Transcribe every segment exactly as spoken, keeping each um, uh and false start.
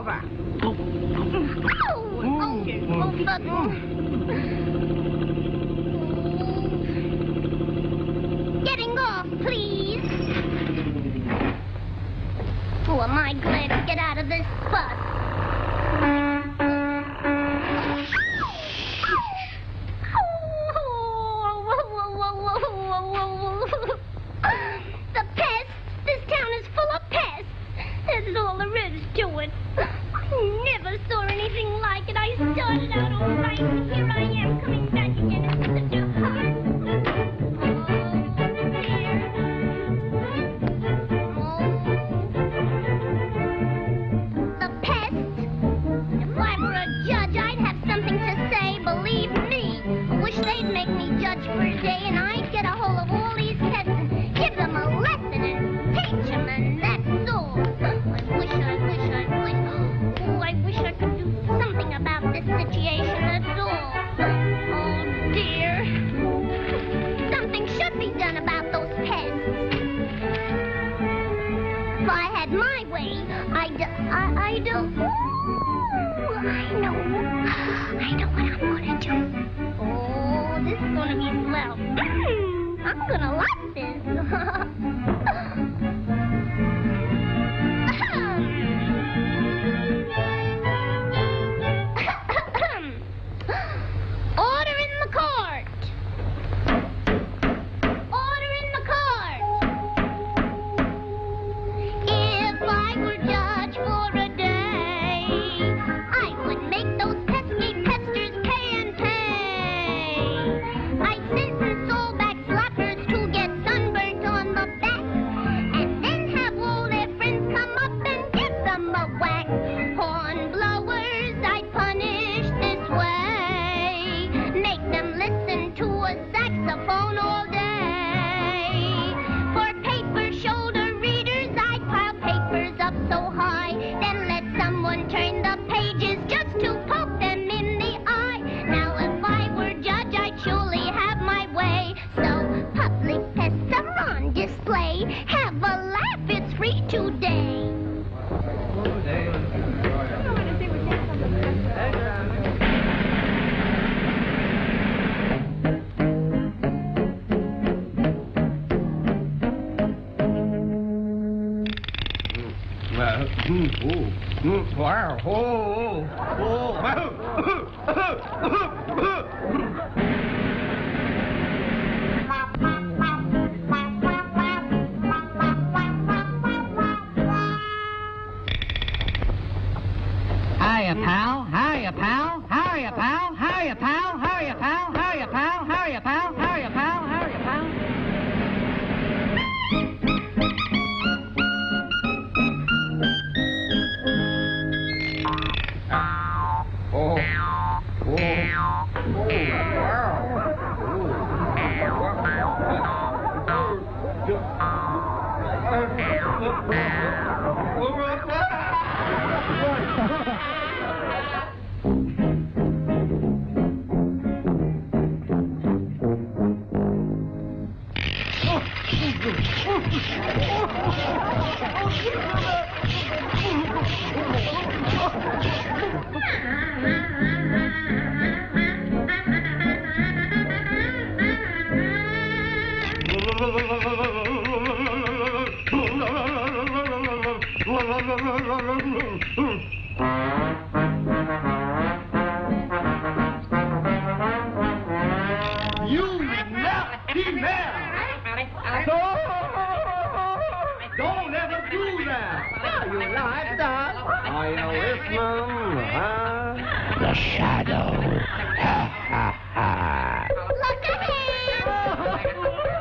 over. Oh, oh, oh, but... Getting off, please. Oh, am I glad to get out of this bus. The pests. This town is full of pests. That's all there is to it. I never saw anything like it. I started out all right, and here I am coming back again into the dark. The pests. If I were a judge, I'd have something to say, believe me. I wish they'd make me judge for a day, and I'd get a hold of all these pests and give them a lesson and teach them, and that's all. I wish, I wish, I wish. Oh, I wish I could do something about this situation, that's all. Oh, dear. Something should be done about those pests. If I had my way, I'd, I, I'd, uh, ooh, I know. I know what I'm gonna do. Oh, this is gonna be swell. Mm, I'm gonna like this. Order in the court. Order in the court. If I were judge for a day, I would make those pesky pesters pay and pay. I'd sentence all back slappers to get sunburnt on the back, and then have all their friends come up and give them a whack. Horn blowers I'd punish this way, make them listen to a saxophone all day. For paper shoulder readers I'd pile papers up so high, then let someone turn the pages just to poke them in the eye. Now if I were judge, I'd surely have my way. So public pests are on display. Have a laugh, it's free today. Wow. Oh, Hiya, pal. Hiya, pal. Hiya, pal. Hiya, pal. Hiya, pal. Hiya, pal. Hiya, pal. Hiya, pal. Hiya, pal. oh, You nasty man! Don't ever do that! You like that? Are you listening? Huh? The shadow. Ha ha ha. Look ahead!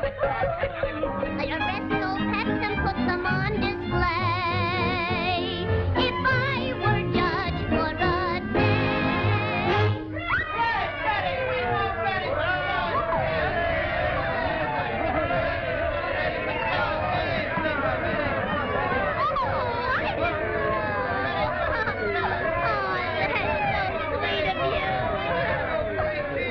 I arrest those pests and put them on display. If I were judge for a day. Ready, ready, ready, Oh, that's so sweet of you.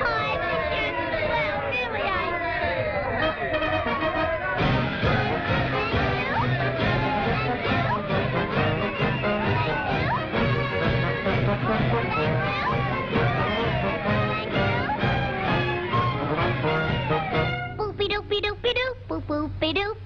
doopy doopy doop, boop boopy doop.